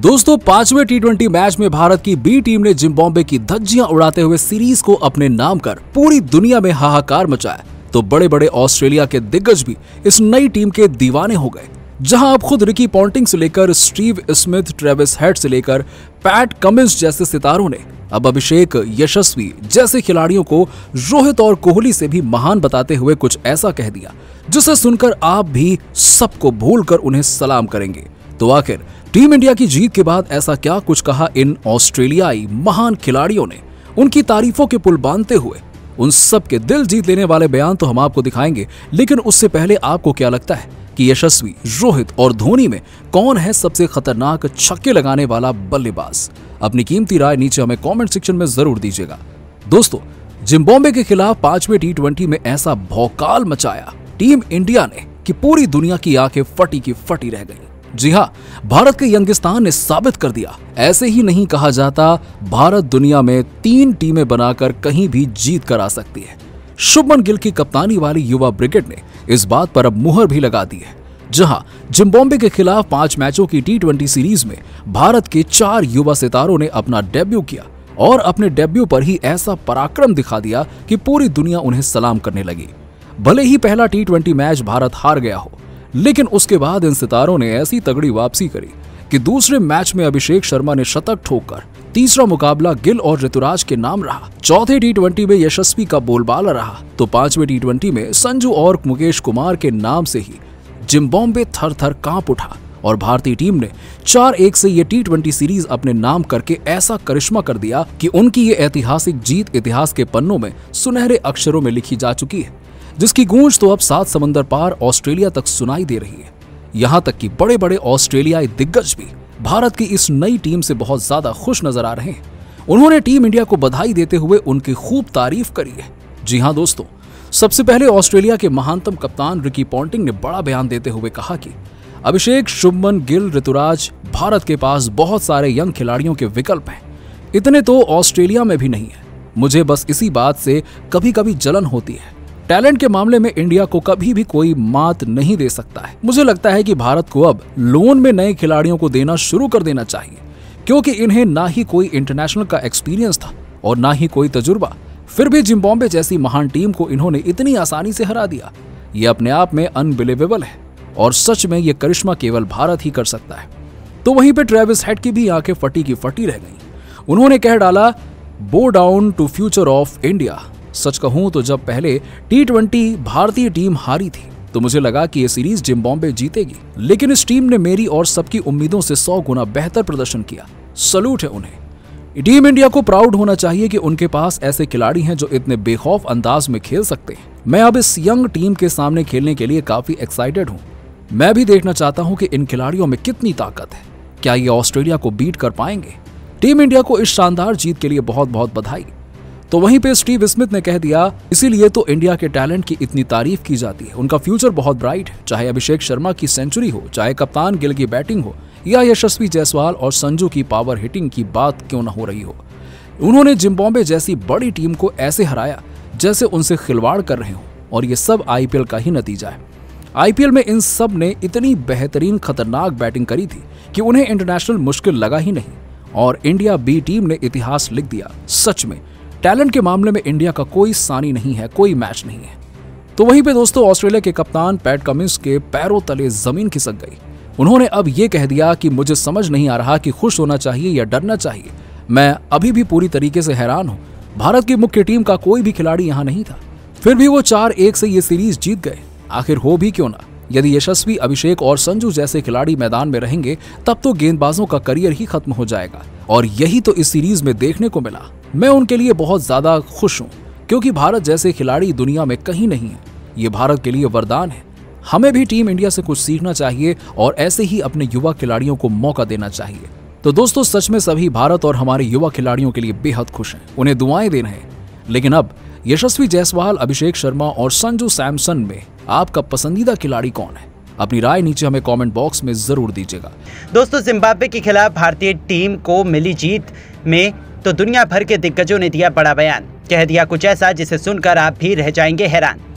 दोस्तों, 5वें टी20 मैच में भारत की बी टीम ने जिम्बाब्वे की धज्जियां उड़ाते हुए सीरीज को अपने नाम कर पूरी दुनिया में हाहाकार मचाया। तो बड़े बड़े ऑस्ट्रेलिया के दिग्गज भी इस नई टीम के दीवाने हो गए, जहां अब खुद रिकी पॉन्टिंग से लेकर स्टीव स्मिथ, ट्रेविस हेड से लेकर पैट कमिंस जैसे सितारों ने अब अभिषेक यशस्वी जैसे खिलाड़ियों को रोहित और कोहली से भी महान बताते हुए कुछ ऐसा कह दिया जिसे सुनकर आप भी सबको भूलकर उन्हें सलाम करेंगे। तो आखिर टीम इंडिया की जीत के बाद ऐसा क्या कुछ कहा इन ऑस्ट्रेलियाई महान खिलाड़ियों ने? उनकी तारीफों के पुल बांधते हुए उन सब के दिल जीत लेने वाले बयान तो हम आपको दिखाएंगे, लेकिन उससे पहले आपको क्या लगता है कि यशस्वी, रोहित और धोनी में कौन है सबसे खतरनाक छक्के लगाने वाला बल्लेबाज? अपनी कीमती राय नीचे हमें कमेंट सेक्शन में जरूर दीजिएगा। दोस्तों, जिम्बाब्वे के खिलाफ 5वें टी20 में ऐसा भौकाल मचाया टीम इंडिया ने कि पूरी दुनिया की आंखें फटी की फटी रह गईं। जी हाँ, भारत के यंगिस्तान ने साबित कर दिया, ऐसे ही नहीं कहा जाता भारत दुनिया में 3 टीमें बनाकर कहीं भी जीत कर आ सकती है। शुभमन गिल की कप्तानी वाली युवा ब्रिगेड ने इस बात पर अब मुहर भी लगा दी है, जहां जिम्बाब्वे के खिलाफ 5 मैचों की टी20 सीरीज में भारत के 4 युवा सितारों ने अपना डेब्यू किया और अपने डेब्यू पर ही ऐसा पराक्रम दिखा दिया कि पूरी दुनिया उन्हें सलाम करने लगी। भले ही पहला टी20 मैच भारत हार गया हो, लेकिन उसके बाद इन सितारों ने ऐसी तगड़ी वापसी करी कि दूसरे मैच में अभिषेक शर्मा ने शतक ठोककर तीसरा मुकाबला गिल और ऋतुराज के नाम रहा। चौथे टी20 में यशस्वी का बोलबाला रहा, तो 5वें टी20 में संजू और मुकेश कुमार के नाम से ही जिम्बाब्वे थर थर कांप उठा और भारतीय टीम ने 4-1 से ये टी20 सीरीज अपने नाम करके ऐसा करिश्मा कर दिया कि उनकी ये ऐतिहासिक जीत इतिहास के पन्नों में सुनहरे अक्षरों में लिखी जा चुकी है, जिसकी गूंज तो अब 7 समंदर पार ऑस्ट्रेलिया तक सुनाई दे रही है। यहां तक कि बड़े बड़े ऑस्ट्रेलियाई दिग्गज भी भारत की इस नई टीम से बहुत ज्यादा खुश नजर आ रहे हैं। उन्होंने टीम इंडिया को बधाई देते हुए उनकी खूब तारीफ करी है। जी हां दोस्तों, सबसे पहले ऑस्ट्रेलिया के महानतम कप्तान रिकी पॉन्टिंग ने बड़ा बयान देते हुए कहा कि अभिषेक, शुभमन गिल, ऋतुराज, भारत के पास बहुत सारे यंग खिलाड़ियों के विकल्प हैं। इतने तो ऑस्ट्रेलिया में भी नहीं है। मुझे बस इसी बात से कभी कभी जलन होती है। टैलेंट के मामले में इंडिया को कभी भी कोई मात नहीं दे सकता है। मुझे लगता है कि भारत को अब लोन में नए खिलाड़ियों को देना शुरू कर देना चाहिए, क्योंकि इन्हें ना ही कोई इंटरनेशनल का एक्सपीरियंस था और ना ही कोई तजुर्बा। फिर भी जिम्बाब्वे जैसी महान टीम को इन्होंने इतनी आसानी से हरा दिया। ये अपने आप में अनबिलीवेबल है और सच में ये करिश्मा केवल भारत ही कर सकता है। तो वहीं पे ट्रेविस हेड की भी आंखें फटी की फटी रह गईं। उन्होंने कह डाला, bow down to future of India. सच कहूं तो जब पहले टी20 भारतीय टीम हारी थी तो मुझे लगा कि ये सीरीज जिम्बाब्वे जीतेगी, लेकिन इस टीम ने मेरी और सबकी उम्मीदों से 100 गुना बेहतर प्रदर्शन किया। सलूट है उन्हें। टीम इंडिया को प्राउड होना चाहिए कि उनके पास ऐसे खिलाड़ी हैं जो इतने बेखौफ अंदाज में खेल सकते हैं। मैं अब इस यंग टीम के सामने खेलने के लिए काफी एक्साइटेड हूँ। मैं भी देखना चाहता हूँ कि इन खिलाड़ियों में कितनी ताकत है। क्या ये ऑस्ट्रेलिया को बीट कर पाएंगे? टीम इंडिया को इस शानदार जीत के लिए बहुत बहुत बधाई। तो वहीं पे स्टीव स्मिथ ने कह दिया, इसीलिए तो इंडिया के टैलेंट की इतनी तारीफ की जाती है। उनका फ्यूचर बहुत ब्राइट है, चाहे अभिषेक शर्मा की सेंचुरी हो, चाहे कप्तान गिल की बैटिंग हो या यशस्वी जायसवाल और संजू की पावर हिटिंग की बात क्यों न हो रही हो। उन्होंने जिम्बाब्वे जैसी बड़ी टीम को ऐसे हराया जैसे उनसे खिलवाड़ कर रहे हो, और ये सब आईपीएल का ही नतीजा है। आईपीएल में इन सब ने इतनी बेहतरीन खतरनाक बैटिंग करी थी कि उन्हें इंटरनेशनल मुश्किल लगा ही नहीं, और इंडिया बी टीम ने इतिहास लिख दिया। सच में टैलेंट के मामले में इंडिया का कोई सानी नहीं है, कोई मैच नहीं है। तो वहीं पे दोस्तों, ऑस्ट्रेलिया के कप्तान पैट कमिंस के पैरों तले जमीन खिसक गई। उन्होंने अब ये कह दिया कि मुझे समझ नहीं आ रहा कि खुश होना चाहिए या डरना चाहिए। मैं अभी भी पूरी तरीके से हैरान हूं। भारत की मुख्य टीम का कोई भी खिलाड़ी यहां नहीं था, फिर भी वो 4-1 से ये सीरीज जीत गए। आखिर हो भी क्यों ना। यदि यशस्वी, अभिषेक और संजू जैसे खिलाड़ी मैदान में रहेंगे तब तो गेंदबाजों का करियर ही खत्म हो जाएगा, और यही तो इस सीरीज में देखने को मिला। मैं उनके लिए बहुत ज्यादा खुश हूं, क्योंकि भारत जैसे खिलाड़ी दुनिया में कहीं नहीं है। ये भारत के लिए वरदान है। हमें भी टीम इंडिया से कुछ सीखना चाहिए और ऐसे ही अपने युवा खिलाड़ियों को मौका देना चाहिए। तो दोस्तों, सच में सभी भारत और हमारे युवा खिलाड़ियों के लिए बेहद खुश हैं, उन्हें दुआएं दे रहे हैं। लेकिन अब यशस्वी जायसवाल, अभिषेक शर्मा और संजू सैमसन में आपका पसंदीदा खिलाड़ी कौन है? अपनी राय नीचे हमें कमेंट बॉक्स में जरूर दीजिएगा। दोस्तों, जिम्बाब्वे के खिलाफ भारतीय टीम को मिली जीत में तो दुनिया भर के दिग्गजों ने दिया बड़ा बयान। कह दिया कुछ ऐसा जिसे सुनकर आप भी रह जाएंगे हैरान।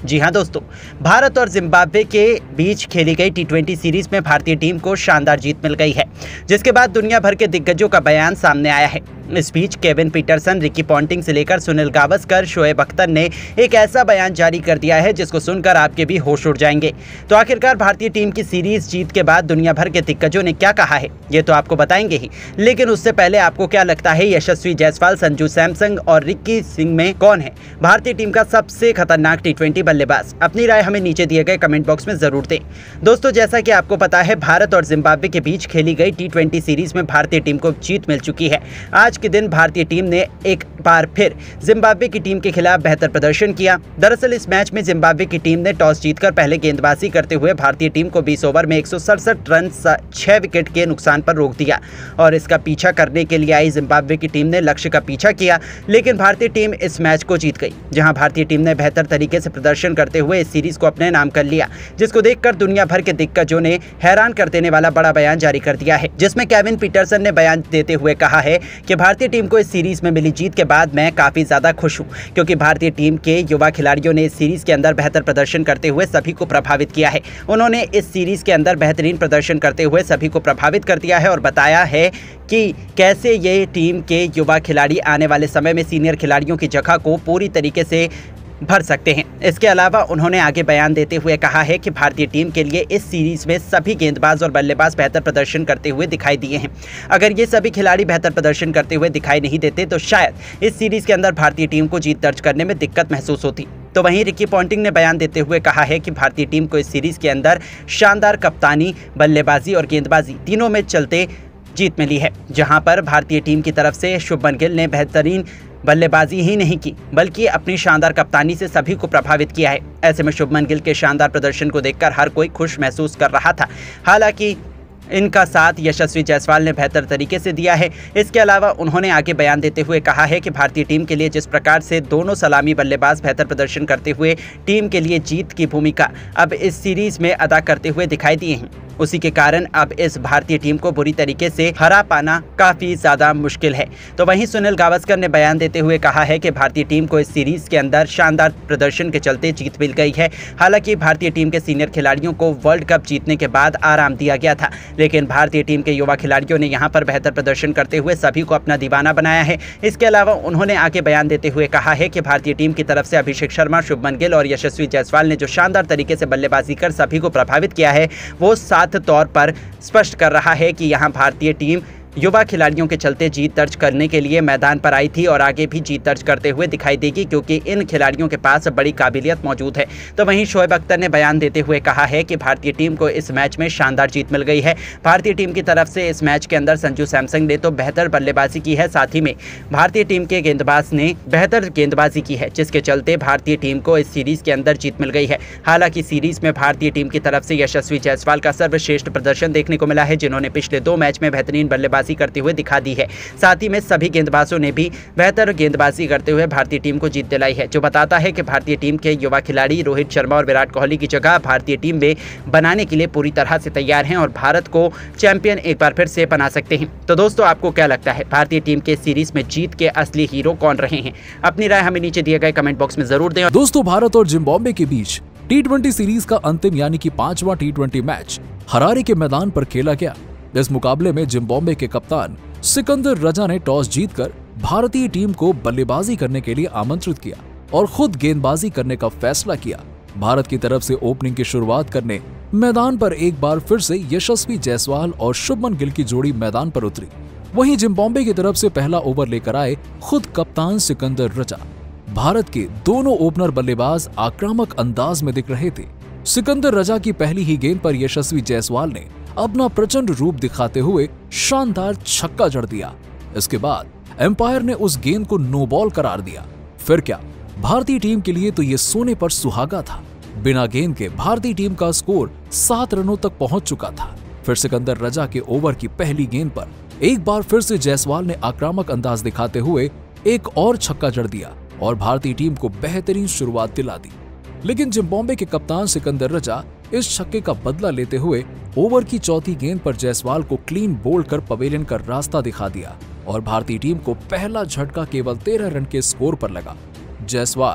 जी हां दोस्तों, भारत और जिम्बाब्वे के बीच खेली गई टी20 सीरीज में भारतीय टीम को शानदार जीत मिल गई है, जिसके बाद दुनिया भर के दिग्गजों का बयान सामने आया है। इस बीच केविन पीटरसन, रिकी पॉन्टिंग से लेकर सुनील गावस्कर, शोएब अख्तर ने एक ऐसा बयान जारी कर दिया है जिसको सुनकर आपके भी होश उड़ जाएंगे। तो आखिरकार भारतीय टीम की सीरीज जीत के बाद दुनिया भर के दिग्गजों ने क्या कहा है, ये तो आपको बताएंगे ही, लेकिन उससे पहले आपको क्या लगता है यशस्वी जायसवाल, संजू सैमसन और रिकी सिंह में कौन है भारतीय टीम का सबसे खतरनाक टी20 बल्लेबाज? अपनी राय हमें नीचे दिए गए कमेंट बॉक्स में जरूर दें। दोस्तों, जैसा कि आपको पता है, भारत और जिम्बाब्वे के बीच खेली गई टी20 सीरीज में भारतीय टीम को जीत मिल चुकी है। आज के दिन भारतीय टीम ने एक बार फिर जिम्बाब्वे की टीम के खिलाफ बेहतर प्रदर्शन किया। दरअसल इस मैच में जिम्बाब्वे की टीम ने टॉस जीतकर पहले गेंदबाजी करते हुए भारतीय टीम को 20 ओवर में 167 रन 6 विकेट के नुकसान पर रोक दिया और इसका पीछा करने के लिए आई जिम्बाब्वे की टीम ने लक्ष्य का पीछा किया, लेकिन भारतीय टीम इस मैच को जीत गई, जहां भारतीय टीम ने बेहतर तरीके से प्रदर्शन करते हुए इस सीरीज को अपने नाम कर लिया, जिसको देखकर दुनिया भर के दिग्गजों ने हैरान कर देने वाला बड़ा बयान जारी कर दिया है, जिसमें केविन पीटरसन ने बयान देते हुए कहा है कि भारतीय टीम को इस सीरीज में मिली जीत के बाद मैं काफी ज्यादा खुश हूं, क्योंकि भारतीय टीम के युवा खिलाड़ियों ने इस सीरीज के अंदर बेहतर प्रदर्शन करते हुए सभी को प्रभावित किया है। उन्होंने इस सीरीज के अंदर बेहतरीन प्रदर्शन करते हुए सभी को प्रभावित कर दिया है और बताया है कि कैसे ये टीम के युवा खिलाड़ी आने वाले समय में सीनियर खिलाड़ियों की जगह को पूरी तरीके से भर सकते हैं। इसके अलावा उन्होंने आगे बयान देते हुए कहा है कि भारतीय टीम के लिए इस सीरीज में सभी गेंदबाज और बल्लेबाज बेहतर प्रदर्शन करते हुए दिखाई दिए हैं। अगर ये सभी खिलाड़ी बेहतर प्रदर्शन करते हुए दिखाई नहीं देते तो शायद इस सीरीज के अंदर भारतीय टीम को जीत दर्ज करने में दिक्कत महसूस होती। तो वहीं रिकी पॉन्टिंग ने बयान देते हुए कहा है कि भारतीय टीम को इस सीरीज के अंदर शानदार कप्तानी, बल्लेबाजी और गेंदबाजी तीनों में चलते जीत मिली है, जहां पर भारतीय टीम की तरफ से शुभमन गिल ने बेहतरीन बल्लेबाजी ही नहीं की बल्कि अपनी शानदार कप्तानी से सभी को प्रभावित किया है। ऐसे में शुभमन गिल के शानदार प्रदर्शन को देखकर हर कोई खुश महसूस कर रहा था। हालांकि इनका साथ यशस्वी जायसवाल ने बेहतर तरीके से दिया है। इसके अलावा उन्होंने आगे बयान देते हुए कहा है कि भारतीय टीम के लिए जिस प्रकार से दोनों सलामी बल्लेबाज बेहतर प्रदर्शन करते हुए टीम के लिए जीत की भूमिका अब इस सीरीज में अदा करते हुए दिखाई दिए हैं, उसी के कारण अब इस भारतीय टीम को बुरी तरीके से हरा पाना काफ़ी ज़्यादा मुश्किल है। तो वहीं सुनील गावस्कर ने बयान देते हुए कहा है कि भारतीय टीम को इस सीरीज़ के अंदर शानदार प्रदर्शन के चलते जीत मिल गई है। हालांकि भारतीय टीम के सीनियर खिलाड़ियों को वर्ल्ड कप जीतने के बाद आराम दिया गया था, लेकिन भारतीय टीम के युवा खिलाड़ियों ने यहाँ पर बेहतर प्रदर्शन करते हुए सभी को अपना दीवाना बनाया है। इसके अलावा उन्होंने आगे बयान देते हुए कहा है कि भारतीय टीम की तरफ से अभिषेक शर्मा, शुभमन गिल और यशस्वी जायसवाल ने जो शानदार तरीके से बल्लेबाजी कर सभी को प्रभावित किया है, वो तौर पर स्पष्ट कर रहा है कि यहां भारतीय टीम युवा खिलाड़ियों के चलते जीत दर्ज करने के लिए मैदान पर आई थी और आगे भी जीत दर्ज करते हुए दिखाई देगी, क्योंकि इन खिलाड़ियों के पास बड़ी काबिलियत मौजूद है। तो वहीं शोएब अख्तर ने बयान देते हुए कहा है कि भारतीय टीम को इस मैच में शानदार जीत मिल गई है। भारतीय टीम की तरफ से इस मैच के अंदर संजू सैमसन ने तो बेहतर बल्लेबाजी की है, साथ ही में भारतीय टीम के गेंदबाज ने बेहतर गेंदबाजी की है, जिसके चलते भारतीय टीम को इस सीरीज के अंदर जीत मिल गई है। हालांकि सीरीज में भारतीय टीम की तरफ से यशस्वी जायसवाल का सर्वश्रेष्ठ प्रदर्शन देखने को मिला है, जिन्होंने पिछले 2 मैच में बेहतरीन बल्लेबाजी करते हुए दिखा दी है। साथ ही में सभी गेंदबाजों ने भी बेहतर गेंदबाजी करते हुए भारतीय टीम को जीत दिलाई है, जो बताता है कि भारतीय टीम के युवा खिलाड़ी रोहित शर्मा और विराट कोहली की जगह भारतीय टीम में बनाने के लिए पूरी तरह से तैयार हैं और भारत को चैंपियन एक बार फिर से बना सकते हैं। तो दोस्तों, आपको क्या लगता है भारतीय टीम के सीरीज में जीत के असली हीरो कौन रहे हैं? अपनी राय हमें नीचे दिए गए कमेंट बॉक्स में जरूर दें। दोस्तों, भारत और जिम्बाब्वे के बीच टी20 सीरीज का अंतिम यानी कि 5वां टी20 मैच हरारे के मैदान पर खेला गया। इस मुकाबले में जिम्बाब्वे के कप्तान सिकंदर रजा ने टॉस जीतकर भारतीय टीम को बल्लेबाजी करने के लिए आमंत्रित किया और खुद गेंदबाजी करने का फैसला किया। भारत की तरफ से ओपनिंग की शुरुआत करने मैदान पर एक बार फिर से यशस्वी जायसवाल और शुभमन गिल की जोड़ी मैदान पर उतरी। वहीं जिम्बाब्वे की तरफ से पहला ओवर लेकर आए खुद कप्तान सिकंदर रजा। भारत के दोनों ओपनर बल्लेबाज आक्रामक अंदाज में दिख रहे थे। सिकंदर रजा की पहली ही गेंद पर यशस्वी जायसवाल ने अपना प्रचंड रूप दिखाते हुए शानदार छक्का जड़ दिया। इसके बाद एम्पायर ने उस गेंद को नो बॉल करार दिया। फिर क्या, भारतीय टीम के लिए तो ये सोने पर सुहागा था। बिना गेंद के भारतीय टीम का स्कोर 7 रनों तक पहुंच चुका था। फिर सिकंदर रजा के ओवर की पहली गेंद पर एक बार फिर से जायसवाल ने आक्रामक अंदाज दिखाते हुए एक और छक्का जड़ दिया और भारतीय टीम को बेहतरीन शुरुआत दिला दी। लेकिन जिम्बाब्वे के कप्तान सिकंदर रजा इस छक्के का बदला लेते हुए ओवर की चौथी गेंद पर जायसवाल को क्लीन बोल्ड कर पवेलियन का रास्ता दिखा दिया और भारतीय टीम को पहला झटका केवल 13 रन के स्कोर पर लगा। जायसवाल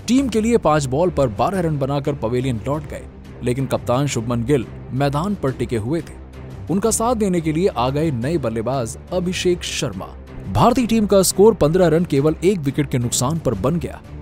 टीम के लिए 5 बॉल पर 12 रन बनाकर पवेलियन लौट गए, लेकिन कप्तान शुभमन गिल मैदान पर टिके हुए थे। उनका साथ देने के लिए आ गए नए बल्लेबाज अभिषेक शर्मा। भारतीय टीम का स्कोर 15 रन केवल 1 विकेट के नुकसान पर बन गया।